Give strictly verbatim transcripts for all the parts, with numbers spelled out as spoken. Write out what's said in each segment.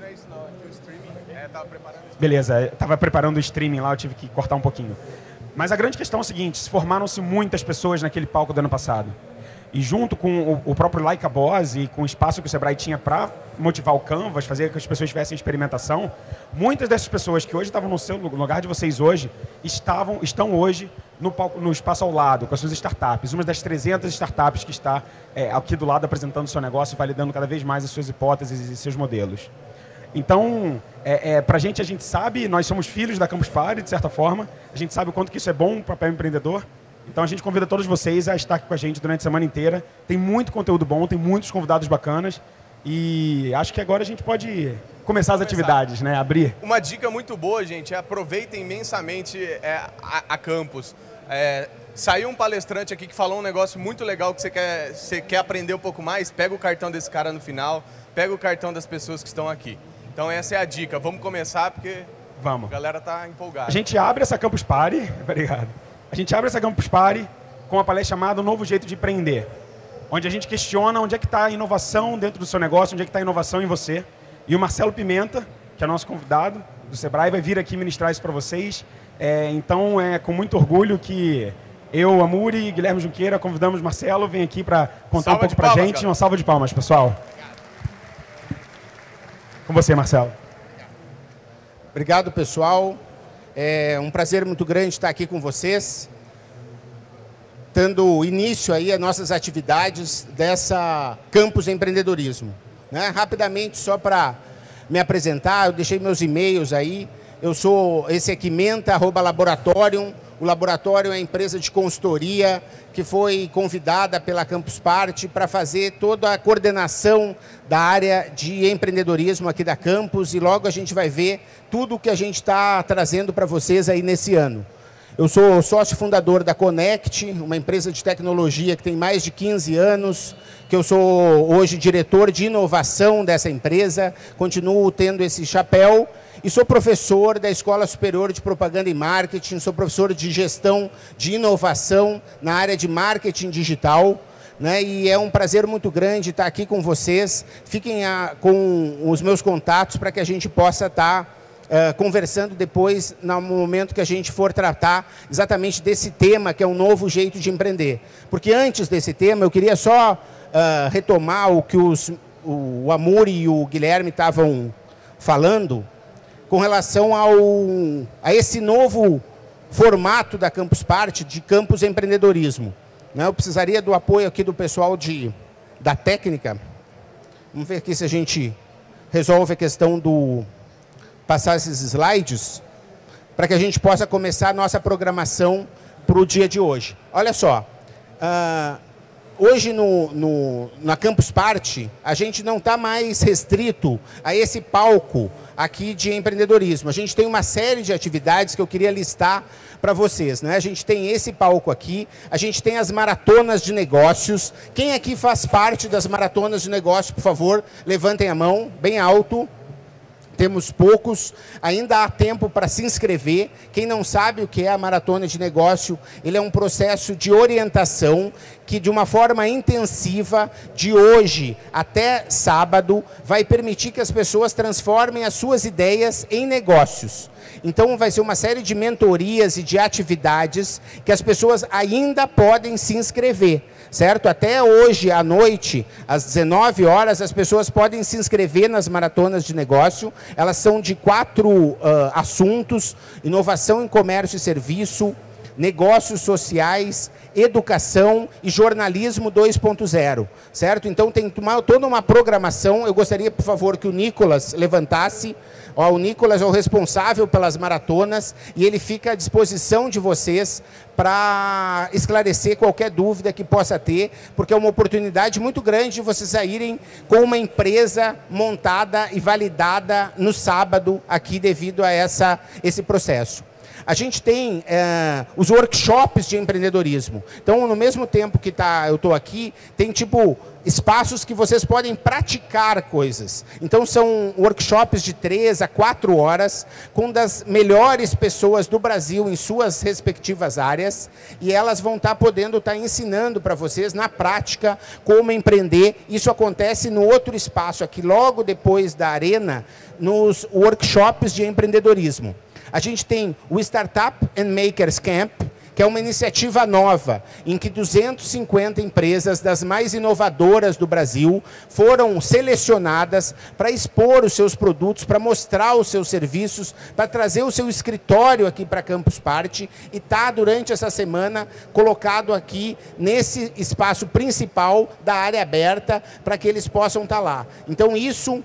é isso não, aqui o streaming, é, tava preparando isso. Beleza, eu tava preparando o streaming lá, eu tive que cortar um pouquinho. Mas a grande questão é o seguinte, se formaram-se muitas pessoas naquele palco do ano passado. E junto com o, o próprio Like a Boss e com o espaço que o Sebrae tinha para motivar o Canvas, fazer com que as pessoas tivessem experimentação, muitas dessas pessoas que hoje estavam no seu no lugar de vocês hoje, estavam, estão hoje no, palco, no espaço ao lado, com as suas startups. Uma das trezentas startups que está é, aqui do lado apresentando o seu negócio e validando cada vez mais as suas hipóteses e seus modelos. Então, é, é, para a gente, a gente sabe, nós somos filhos da Campus Party, de certa forma, a gente sabe o quanto que isso é bom para o papel empreendedor. Então a gente convida todos vocês a estar aqui com a gente durante a semana inteira. Tem muito conteúdo bom, tem muitos convidados bacanas. E acho que agora a gente pode começar as atividades, né? Abrir. Uma dica muito boa, gente, é aproveitem imensamente é, a, a Campus. É, saiu um palestrante aqui que falou um negócio muito legal que você quer, você quer aprender um pouco mais, pega o cartão desse cara no final, pega o cartão das pessoas que estão aqui. Então essa é a dica. Vamos começar porque Vamos. A galera tá empolgada. A gente abre essa Campus Party. Obrigado. A gente abre essa Campus Party com uma palestra chamada O Novo Jeito de Empreender, onde a gente questiona onde é que está a inovação dentro do seu negócio, onde é que está a inovação em você. E o Marcelo Pimenta, que é nosso convidado do Sebrae, vai vir aqui ministrar isso para vocês. É, então, é com muito orgulho que eu, Amuri e Guilherme Junqueira convidamos Marcelo, vem aqui para contar salva um pouco para a gente. Cara. Uma salva de palmas, pessoal. Com você, Marcelo. Obrigado, pessoal. É um prazer muito grande estar aqui com vocês, dando início aí às nossas atividades dessa Campus Empreendedorismo. Né? Rapidamente, só para me apresentar, eu deixei meus e-mails aí. Eu sou esse aqui, menta arroba laboratorium. O Laboratório é a empresa de consultoria que foi convidada pela Campus Party para fazer toda a coordenação da área de empreendedorismo aqui da Campus, e logo a gente vai ver tudo o que a gente está trazendo para vocês aí nesse ano. Eu sou sócio fundador da Connect, uma empresa de tecnologia que tem mais de quinze anos, que eu sou hoje diretor de inovação dessa empresa, continuo tendo esse chapéu. E sou professor da Escola Superior de Propaganda e Marketing, sou professor de gestão de inovação na área de marketing digital, né? E é um prazer muito grande estar aqui com vocês. Fiquem a, com os meus contatos para que a gente possa estar uh, conversando depois, no momento que a gente for tratar exatamente desse tema, que é um novo jeito de empreender. Porque antes desse tema, eu queria só uh, retomar o que os, o Amuri e o Guilherme estavam falando, com relação ao, a esse novo formato da Campus Party, de Campus Empreendedorismo. Eu precisaria do apoio aqui do pessoal de, da técnica. Vamos ver aqui se a gente resolve a questão do passar esses slides, para que a gente possa começar a nossa programação para o dia de hoje. Olha só, uh, hoje no, no, na Campus Party, a gente não está mais restrito a esse palco aqui de empreendedorismo. A gente tem uma série de atividades que eu queria listar para vocês, né? A gente tem esse palco aqui, a gente tem as maratonas de negócios. Quem aqui faz parte das maratonas de negócios, por favor, levantem a mão, bem alto. Temos poucos, ainda há tempo para se inscrever. Quem não sabe o que é a maratona de negócio, ele é um processo de orientação que, de uma forma intensiva, de hoje até sábado, vai permitir que as pessoas transformem as suas ideias em negócios. Então, vai ser uma série de mentorias e de atividades que as pessoas ainda podem se inscrever, certo? Até hoje à noite, às dezenove horas, as pessoas podem se inscrever nas maratonas de negócio. Elas são de quatro uh, assuntos: inovação em comércio e serviço, negócios sociais, educação e jornalismo dois ponto zero, certo? Então, tem uma, toda uma programação. Eu gostaria, por favor, que o Nicolas levantasse. Ó, o Nicolas é o responsável pelas maratonas e ele fica à disposição de vocês para esclarecer qualquer dúvida que possa ter, porque é uma oportunidade muito grande de vocês saírem com uma empresa montada e validada no sábado aqui devido a essa, esse processo. A gente tem é, os workshops de empreendedorismo. Então, no mesmo tempo que tá, eu estou aqui, tem tipo espaços que vocês podem praticar coisas. Então, são workshops de três a quatro horas com das melhores pessoas do Brasil em suas respectivas áreas, e elas vão estar podendo estar ensinando para vocês, na prática, como empreender. Isso acontece no outro espaço aqui, logo depois da arena, nos workshops de empreendedorismo. A gente tem o Startup and Makers Camp, que é uma iniciativa nova, em que duzentas e cinquenta empresas das mais inovadoras do Brasil foram selecionadas para expor os seus produtos, para mostrar os seus serviços, para trazer o seu escritório aqui para Campus Party, e está, durante essa semana, colocado aqui nesse espaço principal da área aberta, para que eles possam estar lá. Então, isso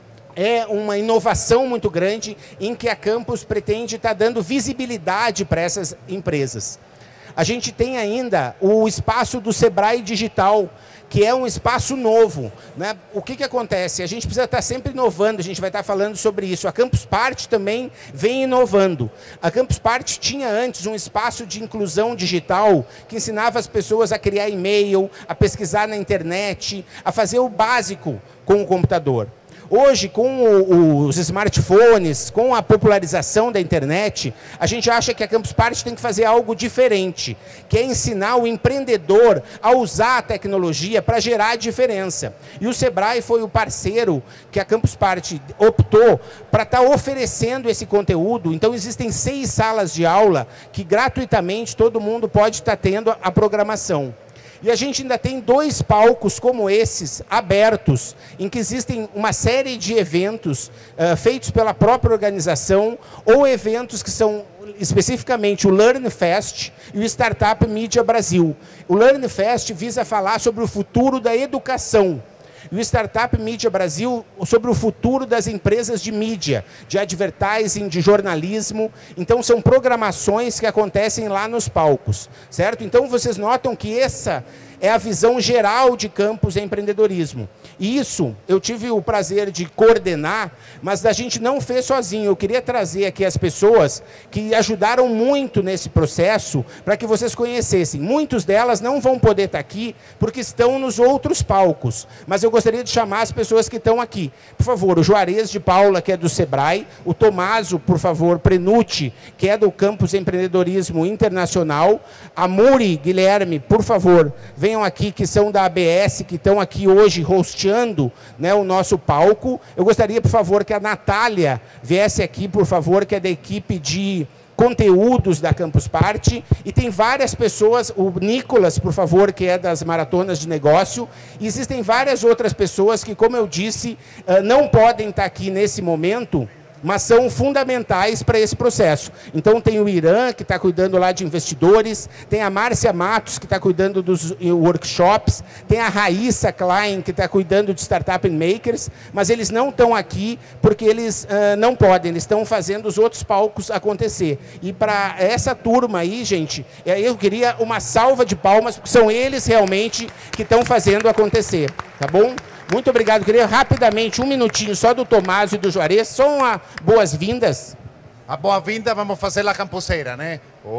é uma inovação muito grande em que a Campus pretende estar dando visibilidade para essas empresas. A gente tem ainda o espaço do Sebrae Digital, que é um espaço novo, né? O que que acontece? A gente precisa estar sempre inovando, a gente vai estar falando sobre isso. A Campus Party também vem inovando. A Campus Party tinha antes um espaço de inclusão digital que ensinava as pessoas a criar e-mail, a pesquisar na internet, a fazer o básico com o computador. Hoje, com o, os smartphones, com a popularização da internet, a gente acha que a Campus Party tem que fazer algo diferente, que é ensinar o empreendedor a usar a tecnologia para gerar diferença. E o Sebrae foi o parceiro que a Campus Party optou para estar oferecendo esse conteúdo. Então, existem seis salas de aula que gratuitamente todo mundo pode estar tendo a programação. E a gente ainda tem dois palcos como esses, abertos, em que existem uma série de eventos uh, feitos pela própria organização, ou eventos que são especificamente o Learn Fest e o Startup Media Brasil. O Learn Fest visa falar sobre o futuro da educação. E o Startup Media Brasil sobre o futuro das empresas de mídia, de advertising, de jornalismo. Então, são programações que acontecem lá nos palcos, certo? Então, vocês notam que essa é a visão geral de Campus Empreendedorismo. E isso eu tive o prazer de coordenar, mas a gente não fez sozinho. Eu queria trazer aqui as pessoas que ajudaram muito nesse processo para que vocês conhecessem. Muitas delas não vão poder estar aqui porque estão nos outros palcos, mas eu gostaria de chamar as pessoas que estão aqui. Por favor, o Juarez de Paula, que é do Sebrae, o Tomaso, por favor, Prenucci, que é do Campus Empreendedorismo Internacional, a Muri Guilherme, por favor, venham aqui, que são da A B S, que estão aqui hoje hosteando, né, o nosso palco. Eu gostaria, por favor, que a Natália viesse aqui, por favor, que é da equipe de conteúdos da Campus Party, e tem várias pessoas, o Nicolas, por favor, que é das maratonas de negócio, e existem várias outras pessoas que, como eu disse, não podem estar aqui nesse momento, mas são fundamentais para esse processo. Então, tem o Irã, que está cuidando lá de investidores, tem a Márcia Matos, que está cuidando dos workshops, tem a Raíssa Klein, que está cuidando de Startup and Makers, mas eles não estão aqui porque eles uh, não podem, eles estão fazendo os outros palcos acontecer. E para essa turma aí, gente, eu queria uma salva de palmas, porque são eles realmente que estão fazendo acontecer, tá bom? Muito obrigado. Queria rapidamente, um minutinho só do Tomás e do Juarez, só uma boas-vindas. A boa-vinda, vamos fazer a campuseira, né?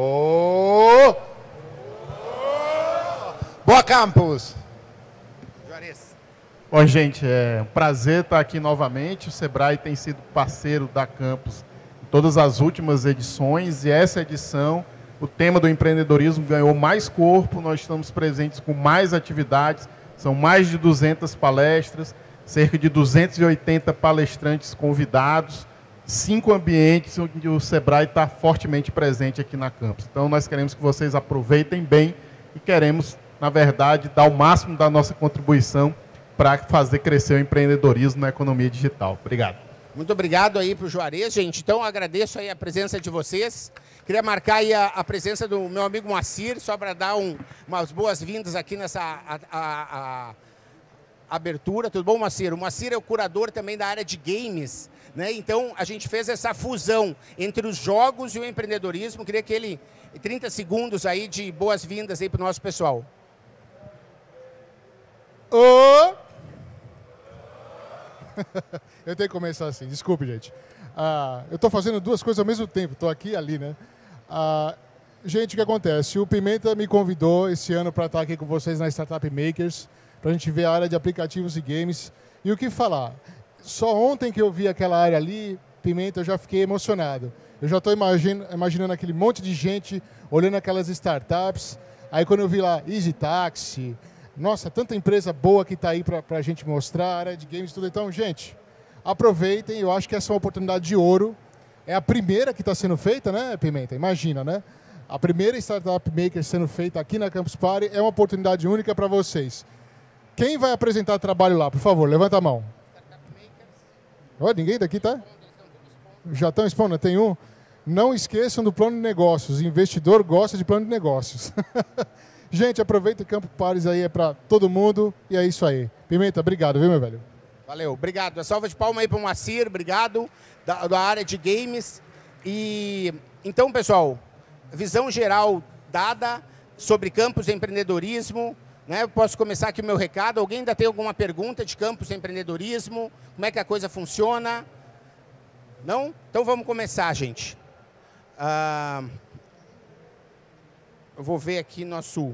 Oh! Boa Campus! Juarez. Bom, gente, é um prazer estar aqui novamente. O Sebrae tem sido parceiro da Campus em todas as últimas edições, e essa edição, o tema do empreendedorismo ganhou mais corpo, nós estamos presentes com mais atividades. São mais de duzentas palestras, cerca de duzentos e oitenta palestrantes convidados, cinco ambientes onde o Sebrae está fortemente presente aqui na Campus. Então, nós queremos que vocês aproveitem bem e queremos, na verdade, dar o máximo da nossa contribuição para fazer crescer o empreendedorismo na economia digital. Obrigado. Muito obrigado aí para o Juarez, gente. Então, agradeço aí a presença de vocês. Queria marcar aí a, a presença do meu amigo Moacir, só para dar um, umas boas-vindas aqui nessa a, a, a abertura. Tudo bom, Moacir? O Moacir é o curador também da área de games, né? Então, a gente fez essa fusão entre os jogos e o empreendedorismo. Queria que ele, trinta segundos aí de boas-vindas aí para o nosso pessoal. Oh! Eu tenho que começar assim, desculpe, gente. Ah, eu estou fazendo duas coisas ao mesmo tempo, estou aqui e ali, né? Ah, gente, o que acontece? O Pimenta me convidou esse ano para estar aqui com vocês na Startup Makers, para a gente ver a área de aplicativos e games. E o que falar? Só ontem que eu vi aquela área ali, Pimenta, eu já fiquei emocionado. Eu já estou imagine, imaginando aquele monte de gente olhando aquelas startups. Aí quando eu vi lá Easy Taxi, nossa, tanta empresa boa que está aí para a gente mostrar, a área de games e tudo. Então, gente, aproveitem. Eu acho que essa é uma oportunidade de ouro. É a primeira que está sendo feita, né, Pimenta? Imagina, né? A primeira Startup Maker sendo feita aqui na Campus Party é uma oportunidade única para vocês. Quem vai apresentar trabalho lá, por favor? Levanta a mão. Oh, ninguém daqui tá? Já estão expondo? Tem um? Não esqueçam do plano de negócios. O investidor gosta de plano de negócios. Gente, aproveita o Campo Pares aí, é para todo mundo. E é isso aí. Pimenta, obrigado, viu, meu velho? Valeu, obrigado. Uma salva de palmas aí para o Moacir, obrigado, da, da área de games. E então, pessoal, visão geral dada sobre campus e empreendedorismo. Né? Eu posso começar aqui o meu recado. Alguém ainda tem alguma pergunta de campus e empreendedorismo? Como é que a coisa funciona? Não? Então vamos começar, gente. Ah, eu vou ver aqui nosso...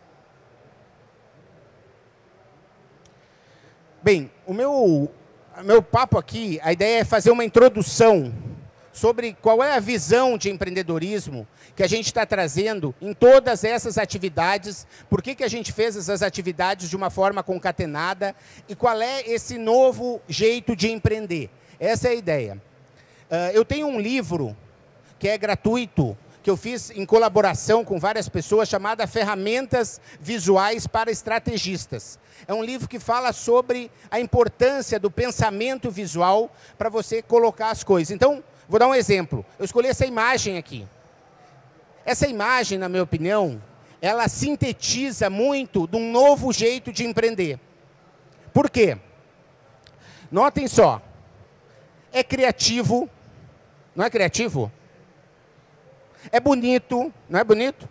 Bem, o meu, o meu papo aqui, a ideia é fazer uma introdução sobre qual é a visão de empreendedorismo que a gente está trazendo em todas essas atividades, por que que a gente fez essas atividades de uma forma concatenada e qual é esse novo jeito de empreender. Essa é a ideia. Uh, eu tenho um livro que é gratuito, que eu fiz em colaboração com várias pessoas, chamada Ferramentas Visuais para Estrategistas. É um livro que fala sobre a importância do pensamento visual para você colocar as coisas. Então, vou dar um exemplo. Eu escolhi essa imagem aqui. Essa imagem, na minha opinião, ela sintetiza muito de um novo jeito de empreender. Por quê? Notem só. É criativo. Não é criativo? É bonito. Não é bonito?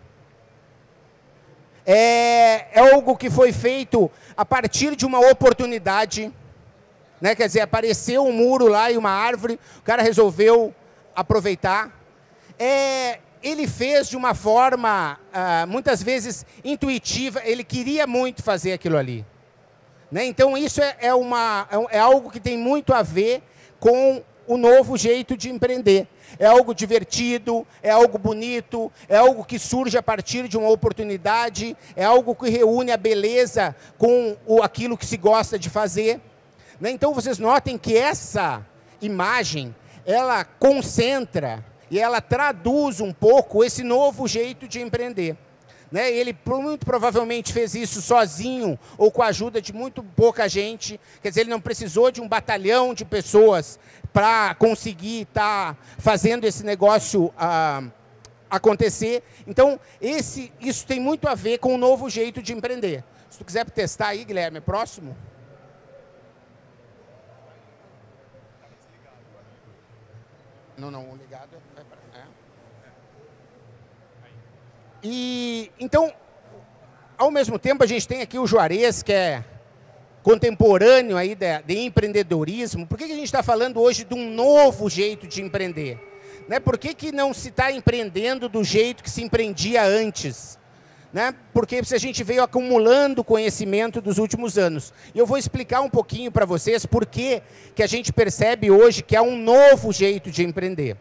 É, é algo que foi feito a partir de uma oportunidade. Né? Quer dizer, apareceu um muro lá e uma árvore, o cara resolveu aproveitar. É, ele fez de uma forma, ah, muitas vezes, intuitiva, ele queria muito fazer aquilo ali. Né? Então, isso é, é, uma, é algo que tem muito a ver com o novo jeito de empreender. É algo divertido, é algo bonito, é algo que surge a partir de uma oportunidade, é algo que reúne a beleza com o, aquilo que se gosta de fazer. Né? Então, vocês notem que essa imagem, ela concentra e ela traduz um pouco esse novo jeito de empreender. Né? Ele muito provavelmente fez isso sozinho ou com a ajuda de muito pouca gente. Quer dizer, ele não precisou de um batalhão de pessoas para conseguir estar tá fazendo esse negócio ah, acontecer. Então, esse, isso tem muito a ver com o novo jeito de empreender. Se tu quiser testar aí, Guilherme, próximo. Não, não, o ligado é para... É. E, então, ao mesmo tempo, a gente tem aqui o Juarez, que é contemporâneo aí de, de empreendedorismo. Por que que a gente está falando hoje de um novo jeito de empreender? Né? Por que que não se está empreendendo do jeito que se empreendia antes? Né? Porque a gente veio acumulando conhecimento dos últimos anos. E eu vou explicar um pouquinho para vocês por que que a gente percebe hoje que há um novo jeito de empreender.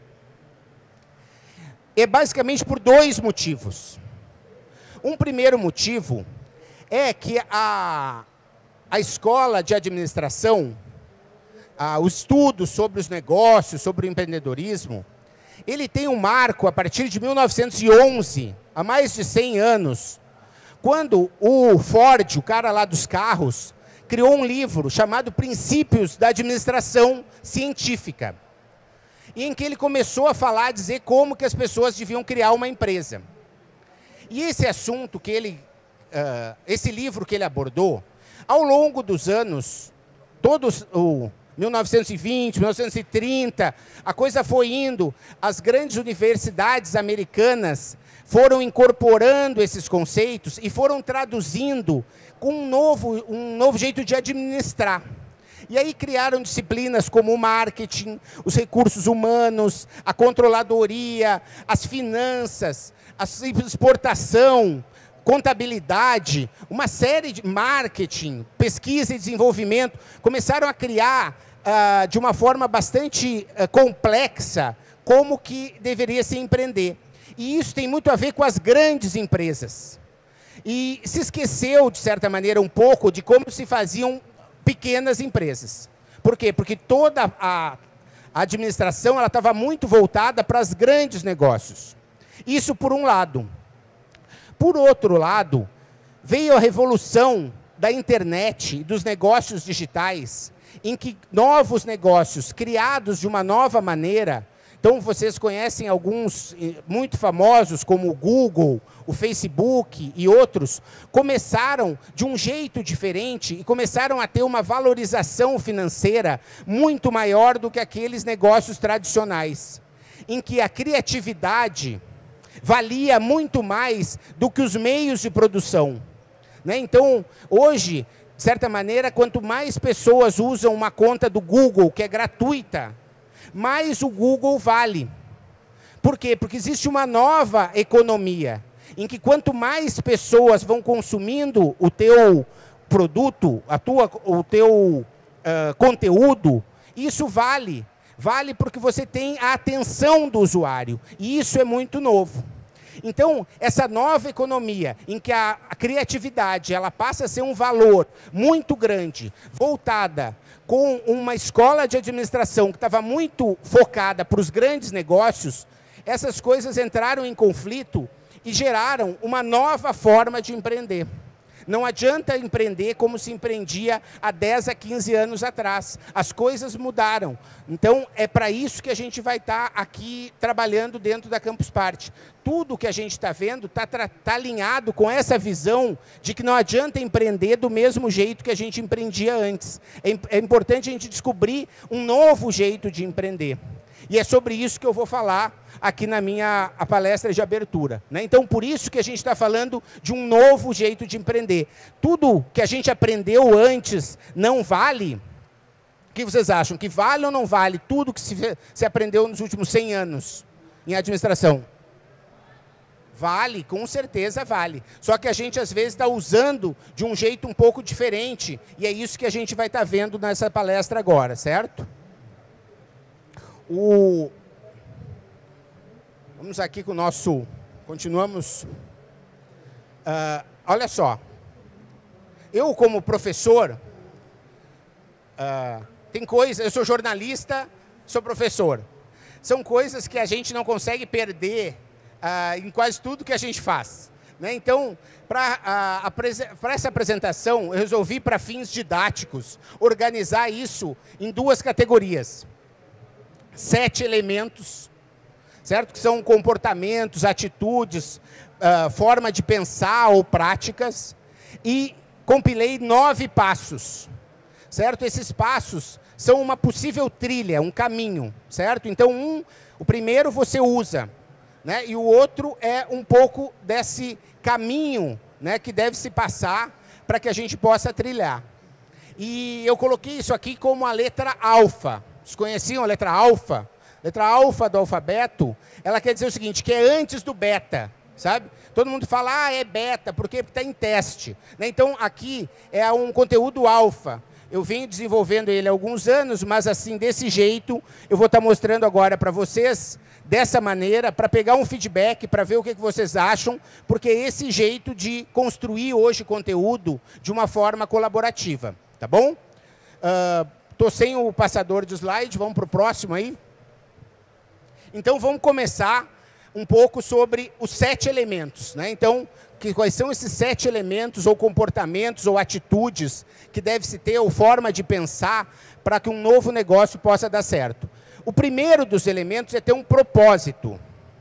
É basicamente por dois motivos. Um primeiro motivo é que a, a escola de administração, a, o estudo sobre os negócios, sobre o empreendedorismo, ele tem um marco a partir de mil novecentos e onze, há mais de cem anos, quando o Ford, o cara lá dos carros, criou um livro chamado Princípios da Administração Científica, em que ele começou a falar, a dizer como que as pessoas deviam criar uma empresa. E esse assunto que ele, uh, esse livro que ele abordou, ao longo dos anos, todos o mil novecentos e vinte, mil novecentos e trinta, a coisa foi indo, as grandes universidades americanas foram incorporando esses conceitos e foram traduzindo com um novo, um novo jeito de administrar. E aí criaram disciplinas como o marketing, os recursos humanos, a controladoria, as finanças, a exportação, contabilidade, uma série de marketing, pesquisa e desenvolvimento, começaram a criar uh, de uma forma bastante uh, complexa como que deveria se empreender. E isso tem muito a ver com as grandes empresas. E se esqueceu, de certa maneira, um pouco de como se faziam pequenas empresas. Por quê? Porque toda a administração ela estava muito voltada para os grandes negócios. Isso por um lado. Por outro lado, veio a revolução da internet, dos negócios digitais, em que novos negócios criados de uma nova maneira. Então, vocês conhecem alguns muito famosos, como o Google, o Facebook e outros, começaram de um jeito diferente e começaram a ter uma valorização financeira muito maior do que aqueles negócios tradicionais, em que a criatividade valia muito mais do que os meios de produção. Né? Então, hoje, de certa maneira, quanto mais pessoas usam uma conta do Google, que é gratuita, mais o Google vale. Por quê? Porque existe uma nova economia, em que quanto mais pessoas vão consumindo o teu produto, a tua, o teu uh, conteúdo, isso vale. Vale porque você tem a atenção do usuário. E isso é muito novo. Então, essa nova economia, em que a, a criatividade ela passa a ser um valor muito grande, voltada com uma escola de administração que estava muito focada para os grandes negócios, essas coisas entraram em conflito e geraram uma nova forma de empreender. Não adianta empreender como se empreendia há dez a quinze anos atrás. As coisas mudaram. Então, é para isso que a gente vai estar tá aqui trabalhando dentro da Campus Party. Tudo que a gente está vendo está tá alinhado com essa visão de que não adianta empreender do mesmo jeito que a gente empreendia antes. É, é importante a gente descobrir um novo jeito de empreender. E é sobre isso que eu vou falar aqui na minha a palestra de abertura. Né? Então, por isso que a gente está falando de um novo jeito de empreender. Tudo que a gente aprendeu antes não vale. O que vocês acham? Que vale ou não vale tudo que se, se aprendeu nos últimos cem anos em administração? Vale, com certeza vale. Só que a gente, às vezes, está usando de um jeito um pouco diferente. E é isso que a gente vai estar tá vendo nessa palestra agora, certo? O... Vamos aqui com o nosso... Continuamos. Uh, olha só. Eu, como professor, uh, tem coisas... Eu sou jornalista, sou professor. São coisas que a gente não consegue perder uh, em quase tudo que a gente faz. Né? Então, para uh, essa apresentação, eu resolvi, para fins didáticos, organizar isso em duas categorias. Sete elementos, certo? Que são comportamentos, atitudes, uh, forma de pensar ou práticas. E compilei nove passos, certo? Esses passos são uma possível trilha, um caminho, certo? Então, um, o primeiro você usa, né? E o outro é um pouco desse caminho, né, que deve se passar para que a gente possa trilhar. E eu coloquei isso aqui como a letra alfa. Vocês conheciam a letra alfa? Letra alfa do alfabeto, ela quer dizer o seguinte, que é antes do beta, sabe? Todo mundo fala, ah, é beta, por quê? Porque está em teste. Né? Então, aqui é um conteúdo alfa. Eu venho desenvolvendo ele há alguns anos, mas assim, desse jeito, eu vou estar mostrando agora para vocês, dessa maneira, para pegar um feedback, para ver o que, que vocês acham, porque é esse jeito de construir hoje conteúdo de uma forma colaborativa, tá bom? Estou uh, sem o passador de slide, vamos para o próximo aí. Então, vamos começar um pouco sobre os sete elementos. Né? Então, que, quais são esses sete elementos, ou comportamentos, ou atitudes que deve-se ter, ou forma de pensar, para que um novo negócio possa dar certo. O primeiro dos elementos é ter um propósito.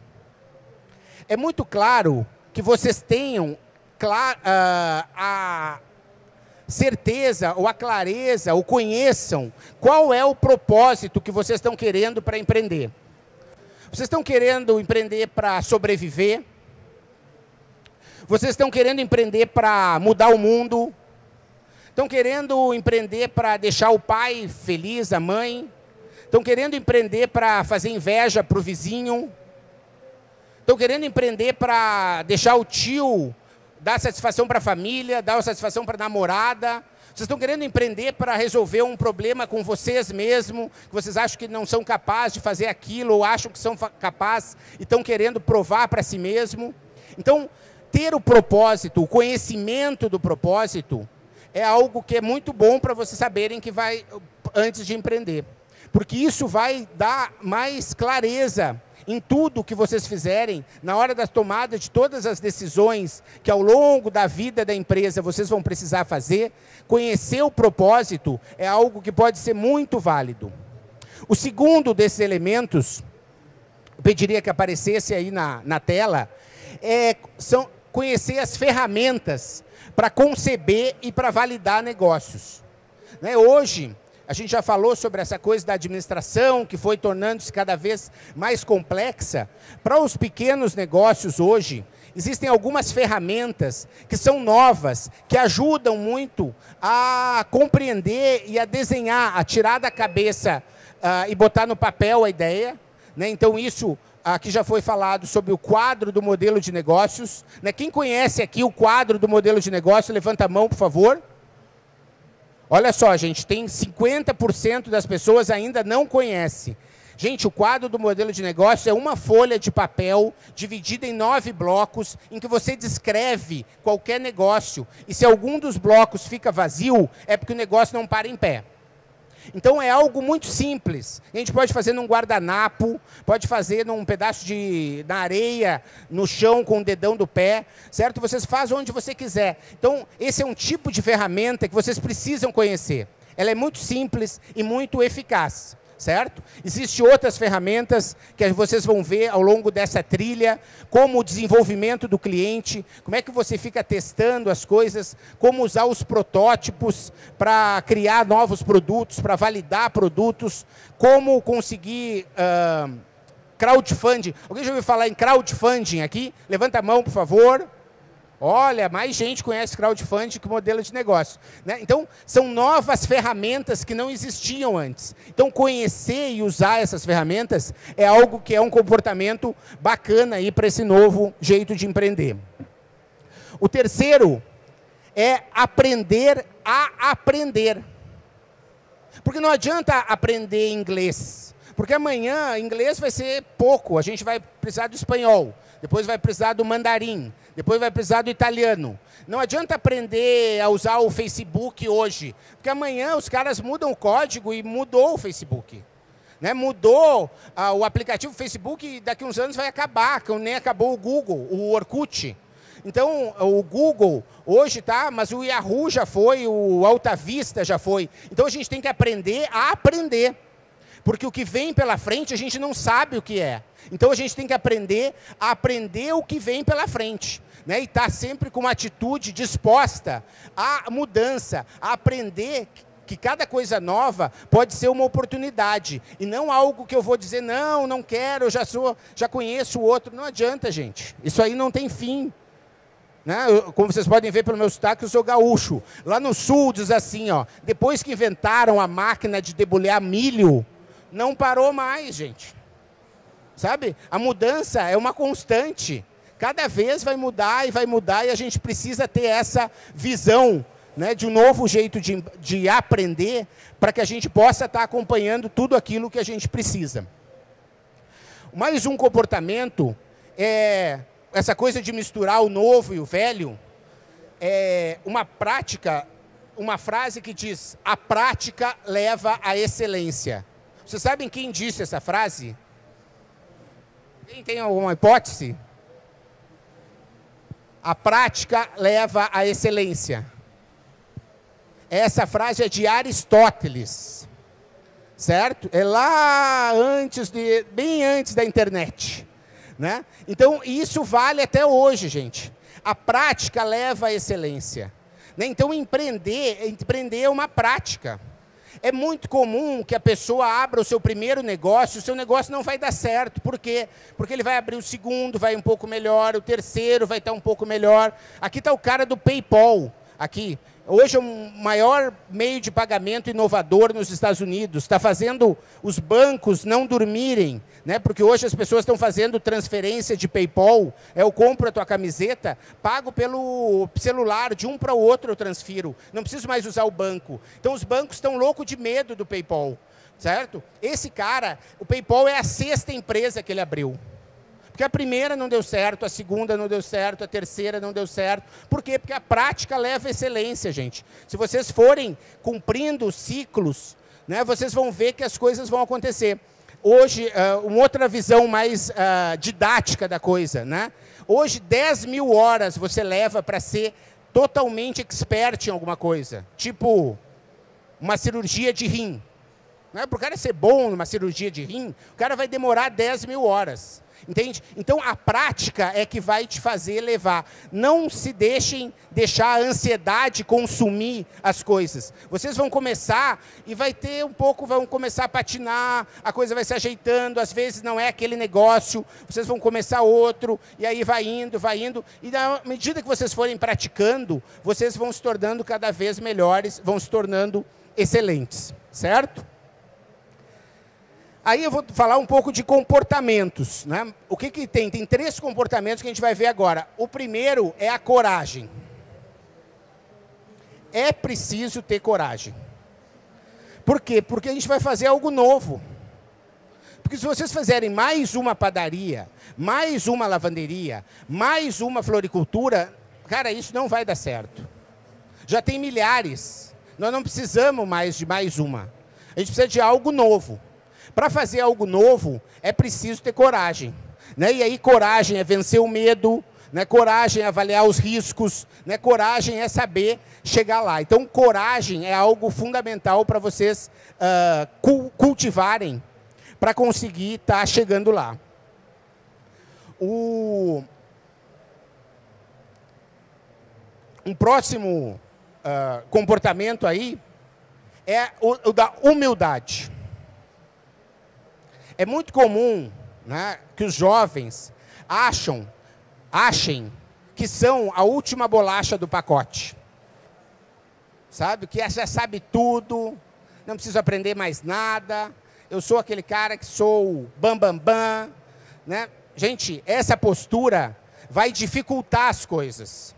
É muito claro que vocês tenham clar, uh, a certeza, ou a clareza, ou conheçam qual é o propósito que vocês estão querendo para empreender. Vocês estão querendo empreender para sobreviver? Vocês estão querendo empreender para mudar o mundo? Estão querendo empreender para deixar o pai feliz, a mãe. Estão querendo empreender para fazer inveja para o vizinho. Estão querendo empreender para deixar o tio dar satisfação para a família, dar satisfação para a namorada. Vocês estão querendo empreender para resolver um problema com vocês mesmos, que vocês acham que não são capazes de fazer aquilo, ou acham que são capazes e estão querendo provar para si mesmo. Então, ter o propósito, o conhecimento do propósito, é algo que é muito bom para vocês saberem que vai, antes de empreender. Porque isso vai dar mais clareza em tudo que vocês fizerem, na hora da tomada de todas as decisões que ao longo da vida da empresa vocês vão precisar fazer. Conhecer o propósito é algo que pode ser muito válido. O segundo desses elementos, eu pediria que aparecesse aí na, na tela, é, são conhecer as ferramentas para conceber e para validar negócios. Né? Hoje, a gente já falou sobre essa coisa da administração, que foi tornando-se cada vez mais complexa. Para os pequenos negócios hoje, existem algumas ferramentas que são novas, que ajudam muito a compreender e a desenhar, a tirar da cabeça uh, e botar no papel a ideia. Né? Então, isso aqui já foi falado sobre o quadro do modelo de negócios. Né? Quem conhece aqui o quadro do modelo de negócio, levanta a mão, por favor. Olha só, gente, tem cinquenta por cento das pessoas ainda não conhecem. Gente, o quadro do modelo de negócio é uma folha de papel dividida em nove blocos, em que você descreve qualquer negócio. E se algum dos blocos fica vazio, é porque o negócio não para em pé. Então, é algo muito simples. A gente pode fazer num guardanapo, pode fazer num pedaço de na areia, no chão, com o dedão do pé, certo? Vocês fazem onde você quiser. Então, esse é um tipo de ferramenta que vocês precisam conhecer. Ela é muito simples e muito eficaz, certo? Existem outras ferramentas que vocês vão ver ao longo dessa trilha, como o desenvolvimento do cliente, como é que você fica testando as coisas, como usar os protótipos para criar novos produtos, para validar produtos, como conseguir uh, crowdfunding. Alguém já ouviu falar em crowdfunding aqui? Levanta a mão, por favor. Olha, mais gente conhece crowdfunding que modelo de negócio. Né? Então, são novas ferramentas que não existiam antes. Então, conhecer e usar essas ferramentas é algo que é um comportamento bacana aí para esse novo jeito de empreender. O terceiro é aprender a aprender. Porque não adianta aprender inglês. Porque amanhã, inglês vai ser pouco. A gente vai precisar do espanhol. Depois vai precisar do mandarim. Depois vai precisar do italiano. Não adianta aprender a usar o Facebook hoje, porque amanhã os caras mudam o código e mudou o Facebook. Né? Mudou ah, o aplicativo Facebook e daqui a uns anos vai acabar, como nem acabou o Google, o Orkut. Então, o Google hoje tá, mas o Yahoo já foi, o Alta Vista já foi. Então, a gente tem que aprender a aprender. Porque o que vem pela frente, a gente não sabe o que é. Então, a gente tem que aprender a aprender o que vem pela frente. Né? E estar sempre com uma atitude disposta à mudança, a aprender que cada coisa nova pode ser uma oportunidade. E não algo que eu vou dizer, não, não quero, eu já, sou, já conheço o outro. Não adianta, gente. Isso aí não tem fim. Né? Eu, como vocês podem ver pelo meu sotaque, eu sou gaúcho. Lá no sul diz assim, ó, depois que inventaram a máquina de debulhar milho, não parou mais, gente. Sabe? A mudança é uma constante. Cada vez vai mudar e vai mudar e a gente precisa ter essa visão, né, de um novo jeito de, de aprender para que a gente possa estar acompanhando tudo aquilo que a gente precisa. Mais um comportamento é essa coisa de misturar o novo e o velho. É uma prática, uma frase que diz, a prática leva à excelência. Vocês sabem quem disse essa frase? Quem tem alguma hipótese? A prática leva à excelência. Essa frase é de Aristóteles, certo? É lá antes, de, bem antes da internet. Né? Então, isso vale até hoje, gente. A prática leva à excelência. Né? Então, empreender, empreender é uma prática. É muito comum que a pessoa abra o seu primeiro negócio, o seu negócio não vai dar certo. Por quê? Porque ele vai abrir o segundo, vai um pouco melhor, o terceiro vai estar um pouco melhor. Aqui está o cara do PayPal. aqui, hoje é o maior meio de pagamento inovador nos Estados Unidos, está fazendo os bancos não dormirem, né? Porque hoje as pessoas estão fazendo transferência de PayPal, eu compro a tua camiseta, pago pelo celular, de um para o outro eu transfiro, não preciso mais usar o banco. Então os bancos estão loucos de medo do PayPal, certo? Esse cara, o PayPal é a sexta empresa que ele abriu. Porque a primeira não deu certo, a segunda não deu certo, a terceira não deu certo. Por quê? Porque a prática leva à excelência, gente. Se vocês forem cumprindo ciclos, né, vocês vão ver que as coisas vão acontecer. Hoje, uh, uma outra visão mais uh, didática da coisa, né? Hoje, dez mil horas você leva para ser totalmente expert em alguma coisa. Tipo, uma cirurgia de rim. Né? Para o cara ser bom numa cirurgia de rim, o cara vai demorar dez mil horas. Entende? Então, a prática é que vai te fazer levar. Não se deixem deixar a ansiedade consumir as coisas. Vocês vão começar e vai ter um pouco, vão começar a patinar, a coisa vai se ajeitando, às vezes não é aquele negócio, vocês vão começar outro, e aí vai indo, vai indo. E na medida que vocês forem praticando, vocês vão se tornando cada vez melhores, vão se tornando excelentes. Certo? Aí eu vou falar um pouco de comportamentos, né? O que que tem? Tem três comportamentos que a gente vai ver agora. O primeiro é a coragem. É preciso ter coragem. Por quê? Porque a gente vai fazer algo novo. Porque se vocês fizerem mais uma padaria, mais uma lavanderia, mais uma floricultura, cara, isso não vai dar certo. Já tem milhares. Nós não precisamos mais de mais uma. A gente precisa de algo novo. Para fazer algo novo, é preciso ter coragem. Né? E aí, coragem é vencer o medo, né? Coragem é avaliar os riscos, né? Coragem é saber chegar lá. Então, coragem é algo fundamental para vocês uh, cultivarem para conseguir estar tá chegando lá. O... Um próximo uh, comportamento aí é o, o da humildade. É muito comum, né, que os jovens acham, achem que são a última bolacha do pacote. Sabe? Que já sabe tudo, não preciso aprender mais nada, eu sou aquele cara que sou bam, bam, bam. Né? Gente, essa postura vai dificultar as coisas.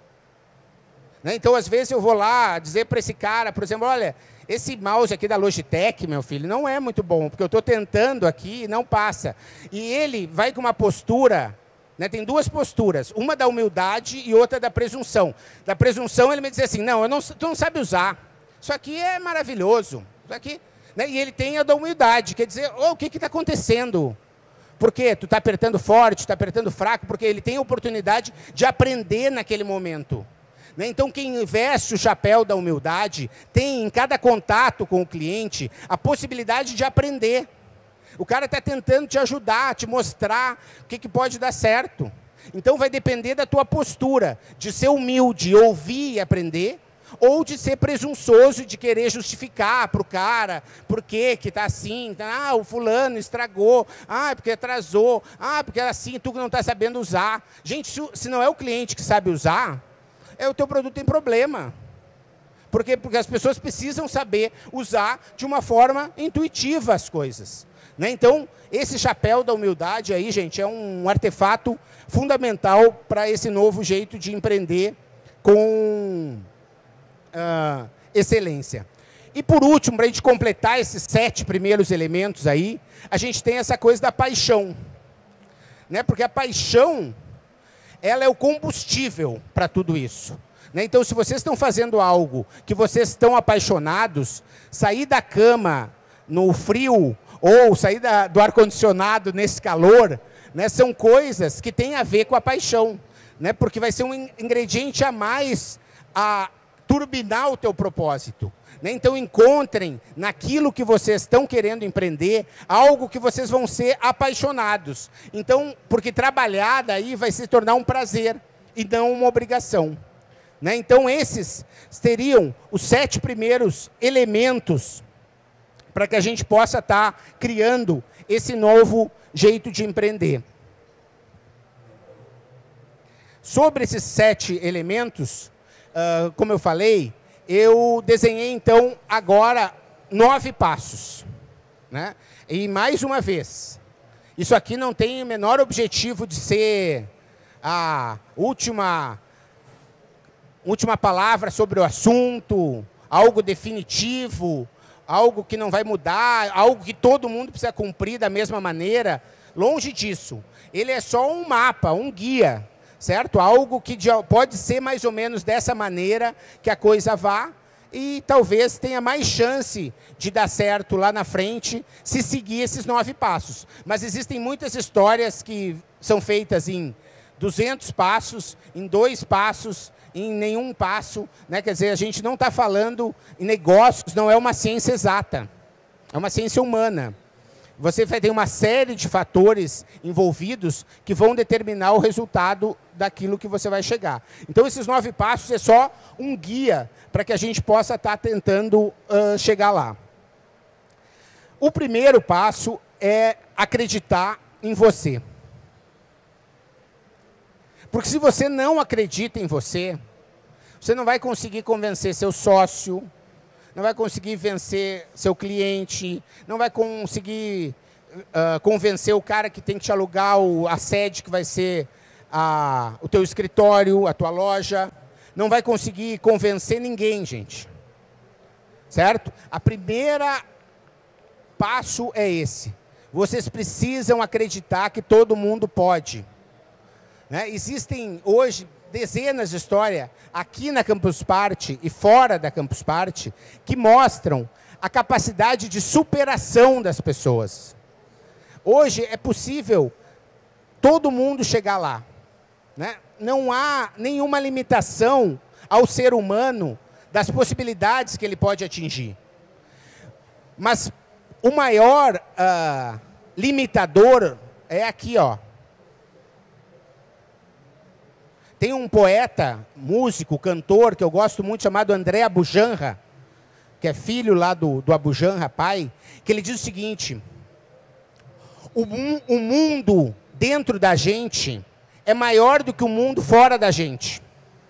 Né? Então, às vezes, eu vou lá dizer para esse cara, por exemplo, olha... Esse mouse aqui da Logitech, meu filho, não é muito bom, porque eu estou tentando aqui e não passa. E ele vai com uma postura, né, tem duas posturas, uma da humildade e outra da presunção. Da presunção ele me diz assim, não, eu não, tu não sabe usar, isso aqui é maravilhoso. Isso aqui, né, e ele tem a da humildade, quer dizer, oh, o que está acontecendo? Por quê? Tu está apertando forte, está apertando fraco, porque ele tem a oportunidade de aprender naquele momento. Então, quem veste o chapéu da humildade tem, em cada contato com o cliente, a possibilidade de aprender. O cara está tentando te ajudar, te mostrar o que, que pode dar certo. Então, vai depender da tua postura, de ser humilde, ouvir e aprender, ou de ser presunçoso, de querer justificar para o cara por que está assim. Ah, o fulano estragou, ah, porque atrasou, ah, porque é assim, tu que não está sabendo usar. Gente, se, se não é o cliente que sabe usar... É, o teu produto tem problema. Por quê? Porque as pessoas precisam saber usar de uma forma intuitiva as coisas. Né? Então, esse chapéu da humildade aí, gente, é um artefato fundamental para esse novo jeito de empreender com uh, excelência. E por último, para a gente completar esses sete primeiros elementos aí, a gente tem essa coisa da paixão. Né? Porque a paixão... ela é o combustível para tudo isso. Né? Então, se vocês estão fazendo algo que vocês estão apaixonados, sair da cama no frio ou sair da, do ar-condicionado nesse calor, né, são coisas que têm a ver com a paixão. Né? Porque vai ser um ingrediente a mais a turbinar o teu propósito. Né? Então, encontrem naquilo que vocês estão querendo empreender algo que vocês vão ser apaixonados. Então, porque trabalhar daí vai se tornar um prazer e não uma obrigação. Né? Então, esses seriam os sete primeiros elementos para que a gente possa estar criando esse novo jeito de empreender. Sobre esses sete elementos, uh, como eu falei, eu desenhei, então, agora, nove passos. Né? E, mais uma vez, isso aqui não tem o menor objetivo de ser a última, última palavra sobre o assunto, algo definitivo, algo que não vai mudar, algo que todo mundo precisa cumprir da mesma maneira. Longe disso. Ele é só um mapa, um guia, certo? Algo que pode ser mais ou menos dessa maneira que a coisa vá e talvez tenha mais chance de dar certo lá na frente se seguir esses nove passos. Mas existem muitas histórias que são feitas em duzentos passos, em dois passos, em nenhum passo, né? Quer dizer, a gente não está falando em negócios, não é uma ciência exata, é uma ciência humana. Você vai ter uma série de fatores envolvidos que vão determinar o resultado daquilo que você vai chegar. Então, esses nove passos é só um guia para que a gente possa estar tentando uh, chegar lá. O primeiro passo é acreditar em você. Porque se você não acredita em você, você não vai conseguir convencer seu sócio, não vai conseguir vencer seu cliente, não vai conseguir uh, convencer o cara que tem que te alugar o, a sede que vai ser a, o teu escritório, a tua loja. Não vai conseguir convencer ninguém, gente. Certo? A primeira passo é esse. Vocês precisam acreditar que todo mundo pode. Né? Existem hoje dezenas de histórias aqui na Campus Party e fora da Campus Party que mostram a capacidade de superação das pessoas. Hoje é possível todo mundo chegar lá. Né? Não há nenhuma limitação ao ser humano das possibilidades que ele pode atingir. Mas o maior uh, limitador é aqui, ó. Tem um poeta, músico, cantor, que eu gosto muito, chamado André Abujanra, que é filho lá do, do Abujanra, pai, que ele diz o seguinte: o, o mundo dentro da gente é maior do que o mundo fora da gente.